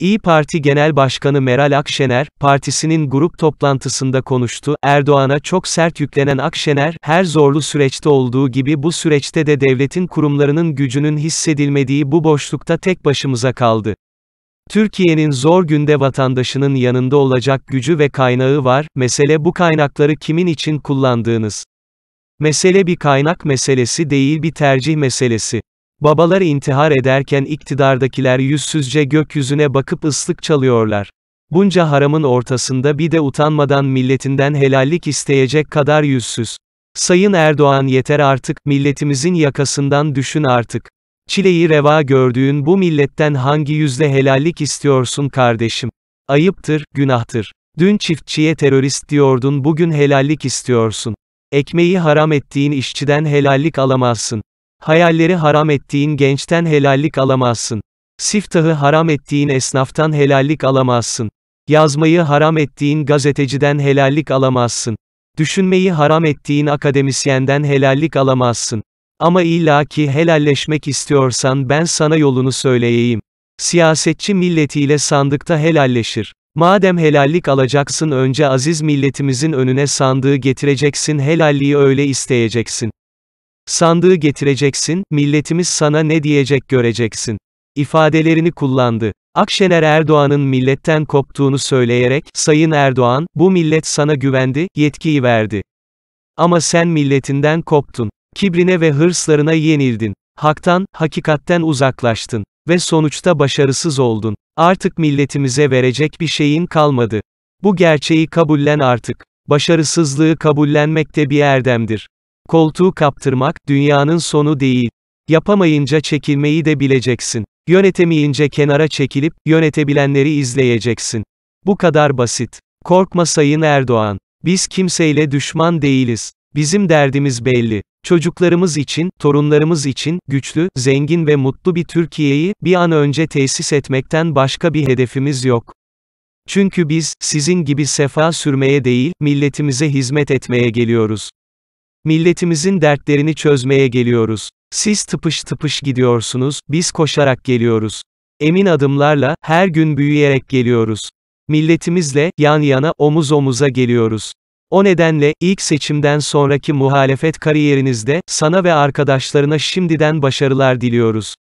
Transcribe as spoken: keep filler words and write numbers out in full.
İyi Parti Genel Başkanı Meral Akşener, partisinin grup toplantısında konuştu. Erdoğan'a çok sert yüklenen Akşener, her zorlu süreçte olduğu gibi bu süreçte de devletin kurumlarının gücünün hissedilmediği bu boşlukta tek başımıza kaldı. Türkiye'nin zor günde vatandaşının yanında olacak gücü ve kaynağı var, mesele bu kaynakları kimin için kullandığınız. Mesele bir kaynak meselesi değil, bir tercih meselesi. Babalar intihar ederken iktidardakiler yüzsüzce gökyüzüne bakıp ıslık çalıyorlar. Bunca haramın ortasında bir de utanmadan milletinden helallik isteyecek kadar yüzsüz. Sayın Erdoğan, yeter artık, milletimizin yakasından düşün artık. Çileyi reva gördüğün bu milletten hangi yüzle helallik istiyorsun kardeşim? Ayıptır, günahtır. Dün çiftçiye terörist diyordun, bugün helallik istiyorsun. Ekmeği haram ettiğin işçiden helallik alamazsın. Hayalleri haram ettiğin gençten helallik alamazsın. Siftahı haram ettiğin esnaftan helallik alamazsın. Yazmayı haram ettiğin gazeteciden helallik alamazsın. Düşünmeyi haram ettiğin akademisyenden helallik alamazsın. Ama illaki helalleşmek istiyorsan ben sana yolunu söyleyeyim. Siyasetçi milletiyle sandıkta helalleşir. Madem helallik alacaksın, önce aziz milletimizin önüne sandığı getireceksin, helalliği öyle isteyeceksin. Sandığı getireceksin, milletimiz sana ne diyecek göreceksin. İfadelerini kullandı. Akşener, Erdoğan'ın milletten koptuğunu söyleyerek, Sayın Erdoğan, bu millet sana güvendi, yetkiyi verdi. Ama sen milletinden koptun. Kibrine ve hırslarına yenildin. Haktan, hakikatten uzaklaştın. Ve sonuçta başarısız oldun. Artık milletimize verecek bir şeyin kalmadı. Bu gerçeği kabullen artık. Başarısızlığı kabullenmek de bir erdemdir. Koltuğu kaptırmak, dünyanın sonu değil. Yapamayınca çekilmeyi de bileceksin. Yönetemeyince kenara çekilip, yönetebilenleri izleyeceksin. Bu kadar basit. Korkma Sayın Erdoğan. Biz kimseyle düşman değiliz. Bizim derdimiz belli. Çocuklarımız için, torunlarımız için, güçlü, zengin ve mutlu bir Türkiye'yi, bir an önce tesis etmekten başka bir hedefimiz yok. Çünkü biz, sizin gibi sefa sürmeye değil, milletimize hizmet etmeye geliyoruz. Milletimizin dertlerini çözmeye geliyoruz. Siz tıpış tıpış gidiyorsunuz, biz koşarak geliyoruz. Emin adımlarla, her gün büyüyerek geliyoruz. Milletimizle, yan yana, omuz omuza geliyoruz. O nedenle, ilk seçimden sonraki muhalefet kariyerinizde, sana ve arkadaşlarına şimdiden başarılar diliyoruz.